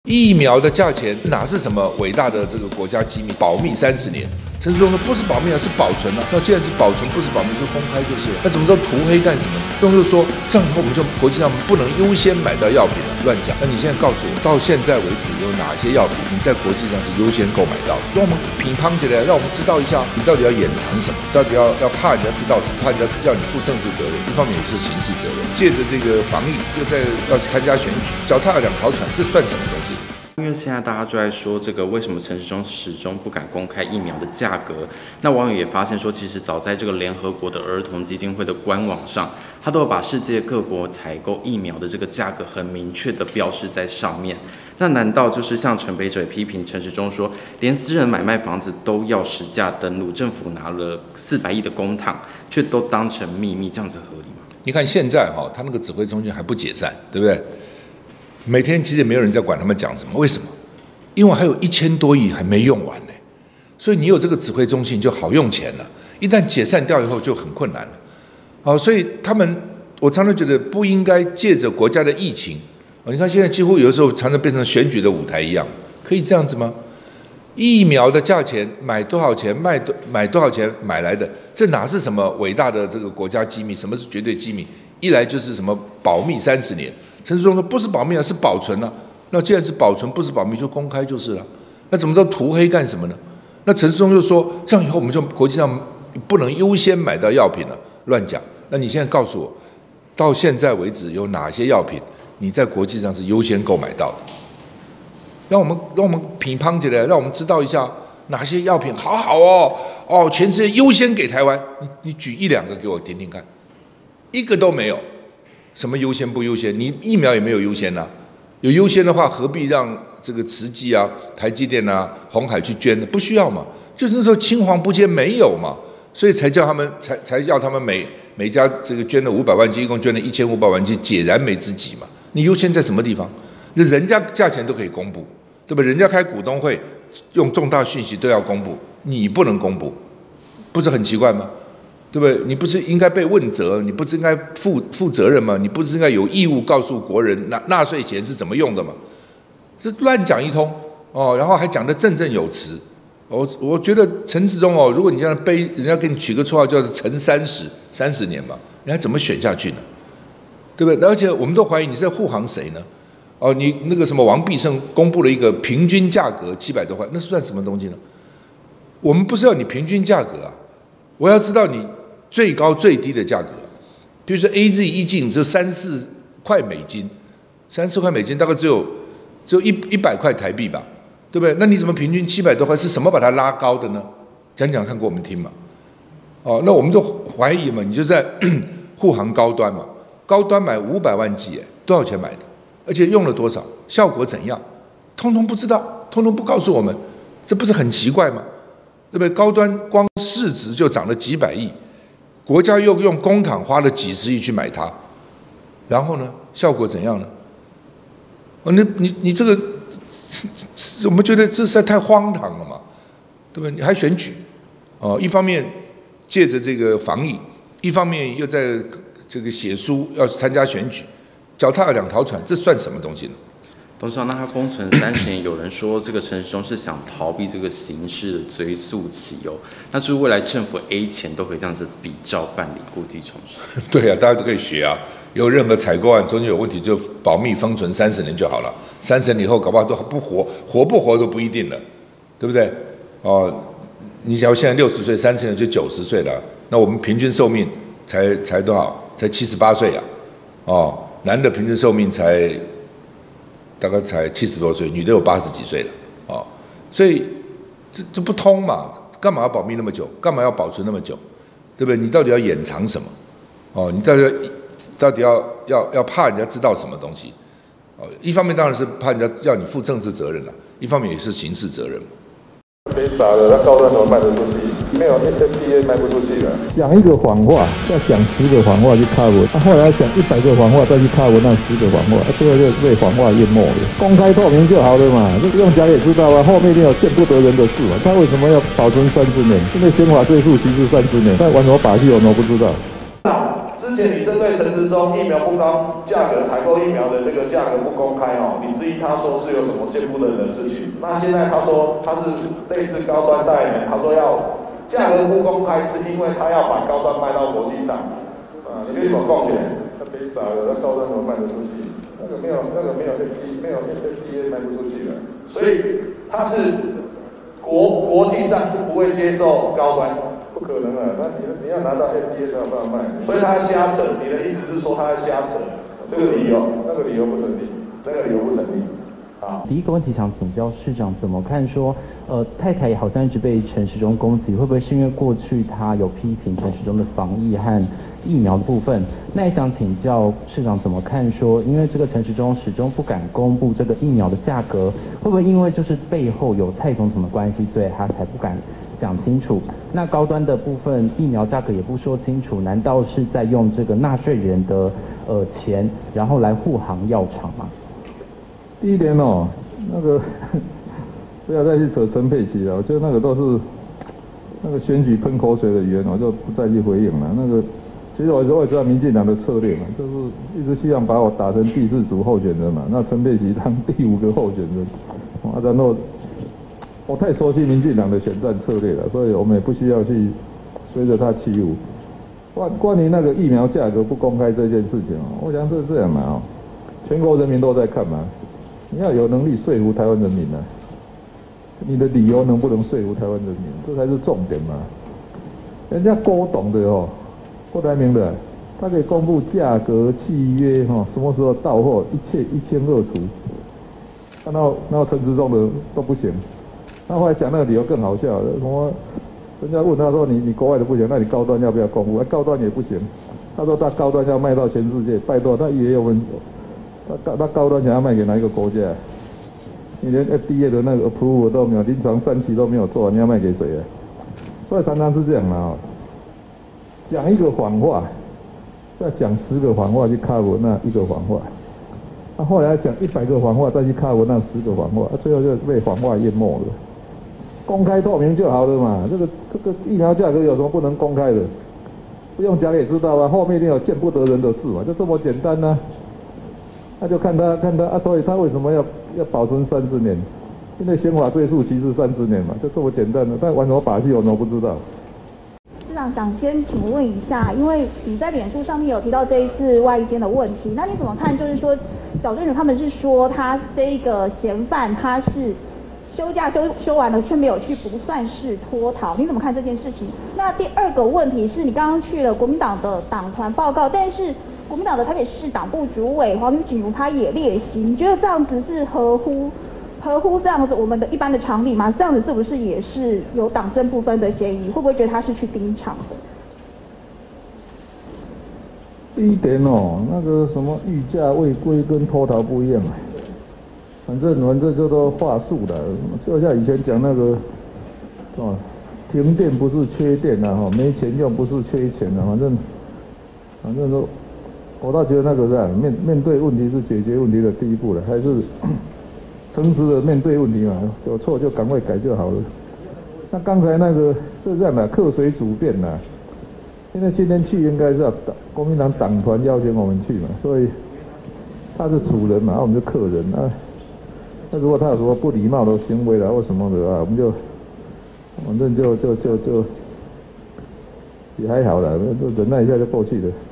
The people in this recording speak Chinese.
疫苗的价钱哪是什么伟大的这个国家机密，保密30年？陈时中说不是保密啊，是保存啊。那既然是保存，不是保密就公开就是了。那怎么都涂黑干什么？又说这样以后我们就国际上不能优先买到药品了，乱讲。那你现在告诉我，到现在为止有哪些药品你在国际上是优先购买到的？让我们评判起来，让我们知道一下你到底要掩藏什么，到底要怕人家知道什么，怕人家要你负政治责任，一方面也是刑事责任。借着这个防疫，又要去参加选举，脚踏两条船，这算什么东西？ 因为现在大家就在说这个为什么陈时中始终不敢公开疫苗的价格，那网友也发现说，其实早在这个联合国的儿童基金会的官网上，他都有把世界各国采购疫苗的这个价格很明确的标示在上面。那难道就是像陈北者批评陈时中说，连私人买卖房子都要实价登录，政府拿了400亿的公帑，却都当成秘密，这样子合理吗？ 你看现在他那个指挥中心还不解散，对不对？每天其实也没有人在管他们讲什么，为什么？因为还有1000多亿还没用完呢，所以你有这个指挥中心就好用钱了。一旦解散掉以后就很困难了。所以我常常觉得不应该借着国家的疫情，你看现在几乎有的时候常常变成选举的舞台一样，可以这样子吗？疫苗的价钱买多少钱买多少钱买来的，这哪是什么伟大的这个国家机密？什么是绝对机密？一来就是什么保密30年。陈时中说不是保密啊，是保存啊。那既然是保存，不是保密就公开就是了。那怎么都涂黑干什么呢？那陈时中又说这样以后我们就国际上不能优先买到药品了，乱讲。那你现在告诉我，到现在为止有哪些药品你在国际上是优先购买到的？让我们评判起来，让我们知道一下哪些药品好哦，全世界优先给台湾。你举1、2个给我听听看，一个都没有。什么优先不优先？你疫苗也没有优先啊。有优先的话，何必让这个慈济啊、台积电啊、鸿海去捐呢？不需要嘛。就是那时候青黄不接没有嘛，所以才叫他们才要他们每家这个捐了500万剂，一共捐了1500万剂，解燃眉之急嘛。你优先在什么地方？人家价钱都可以公布，对吧？人家开股东会用重大讯息都要公布，你不能公布，不是很奇怪吗？对不对？你不是应该被问责？你不是应该负责任吗？你不是应该有义务告诉国人纳税钱是怎么用的吗？这乱讲一通然后还讲得振振有词。我觉得陈时中如果你这样背，人家给你取个绰号叫做陈30年嘛，你还怎么选下去呢？对不对？而且我们都怀疑你是在护航谁呢？你那个什么王必胜公布了一个平均价格700多块，那算什么东西呢？我们不是要你平均价格啊，我要知道你最高最低的价格，比如说 AZ 一剂只有34块美金，34块美金大概只有100块台币吧，对不对？那你怎么平均700多块？是什么把它拉高的呢？讲讲看给我们听嘛。那我们就怀疑嘛，你就在护航高端嘛，高端买500万剂，多少钱买的？而且用了多少？效果怎样？通通不知道，通通不告诉我们，这不是很奇怪吗？对不对？高端光市值就涨了几百亿。国家又用公帑花了几十亿去买它，然后呢，效果怎样呢？你这个，我们觉得这实在太荒唐了嘛，对不对？你还选举，一方面借着这个防疫，一方面又在这个写书要参加选举，脚踏两条船，这算什么东西呢？ 董事长，那他封存30年，有人说这个陈时中是想逃避这个刑事的追诉期那是未来政府 A 钱都可以这样子比照办理，故地重施。 对啊，大家都可以学啊。有任何采购案中间有问题，就保密封存30年就好了。30年以后，搞不好都不活都不一定了，对不对？你想要现在60岁，30年就90岁了，那我们平均寿命才多少？才78岁啊！男的平均寿命大概才70多岁，女的有80几岁了所以这不通嘛？干嘛要保密那么久？干嘛要保存那么久？对不对？你到底要掩藏什么？你到底要怕人家知道什么东西？一方面当然是怕人家要你负政治责任了，一方面也是刑事责任。 被杀了，那高端怎么卖得出去？没有 FDA 卖不出去了。 讲一个谎话，要讲10个谎话去cover，后来要讲100个谎话再去cover那10个谎话，最后就被谎话淹没了。公开透明就好了嘛，这不用讲也知道啊，后面一定有见不得人的事嘛。他为什么要保存30年？因为宪法追诉期是30年，但玩什么把戏我们不知道。 之之前你针对陈时中疫苗不高价格采购疫苗的这个价格不公开哦，你质疑他说是有什么见不得人的事情。那现在他说他是类似高端代言人，他说要价格不公开，是因为他要把高端卖到国际上。你跟我共钱，他别傻了，那高端怎么卖得出去？那个没有 FDA 卖不出去的，所以他是国际上是不会接受高端。不可能啊！那你要拿到 FDA 才有办法卖，所以他瞎扯。你的意思是说他瞎扯？这个理由，那个理由不成立，那个理由不成立。好， 第一个问题想请教市长怎么看说，太太好像一直被陈时中攻击，会不会是因为过去他有批评陈时中的防疫和疫苗的部分？那也想请教市长怎么看说，因为这个陈时中始终不敢公布这个疫苗的价格，会不会因为就是背后有蔡总统的关系，所以他才不敢讲清楚？那高端的部分疫苗价格也不说清楚，难道是在用这个纳税人的钱，然后来护航药厂吗？ 第一点哦，那个不要再去扯陈佩琪了，我觉得那个都是那个选举喷口水的语言，我就不再去回应了。那个其实我也知道民进党的策略嘛，就是一直希望把我打成第4组候选人嘛，那陈佩琪当第5个候选人，然后我太熟悉民进党的选战策略了，所以我们也不需要去随着他起舞。关于那个疫苗价格不公开这件事情我想是这样嘛全国人民都在看嘛。你要有能力说服台湾人民你的理由能不能说服台湾人民，这才是重点嘛。人家郭董的郭台铭的，他可以公布价格、契约什么时候到货，一切一清二楚。然后陈时中的都不行，他后来讲那个理由更好笑，什么人家问他说你国外的不行，那你高端要不要公布？高端也不行，他说他高端要卖到全世界，拜托他以为我们。他高端想要卖给哪一个国家？你连 FDA 的那个 approve 都没有，临床3期都没有做，你要卖给谁啊？所以常常是这样嘛讲一个谎话，要讲10个谎话去 cover 那一个谎话，后来要讲100个谎话再去 cover 那10个谎话，最后就被谎话淹没了。公开透明就好了嘛，这个疫苗价格有什么不能公开的？不用讲也知道啊，后面一定有见不得人的事嘛，就这么简单啊。那就看他所以他为什么要保存30年？因为宪法追诉期是30年嘛，就这么简单的。但玩什么把戏我都不知道。 市长想先请问一下，因为你在脸书上面有提到这一次外衣间的问题，那你怎么看？就是说，矫正署他们是说他这个嫌犯他是休假休完了却没有去，不算是脱逃，你怎么看这件事情？那第二个问题是你刚刚去了国民党的党团报告，但是国民党的台北市党部主委黄景如他也列席，你觉得这样子是合乎这样子我们的一般的常理吗？这样子是不是也是有党政不分的嫌疑？会不会觉得他是去盯场的？ 第一点那个什么御驾未归跟脱逃不一样反正这都话术的，就像以前讲那个停电不是缺电没钱用不是缺钱反正都。我倒觉得那个是面对问题是解决问题的第一步了，还是诚实的面对问题嘛，有错就赶快改就好了。那刚才那个是这样的，客随主便啦。因为今天去应该是要国民党党团邀请我们去嘛，所以他是主人嘛，我们是客人那如果他有什么不礼貌的行为或什么的我们就反正就也还好了，就忍耐一下就过去了。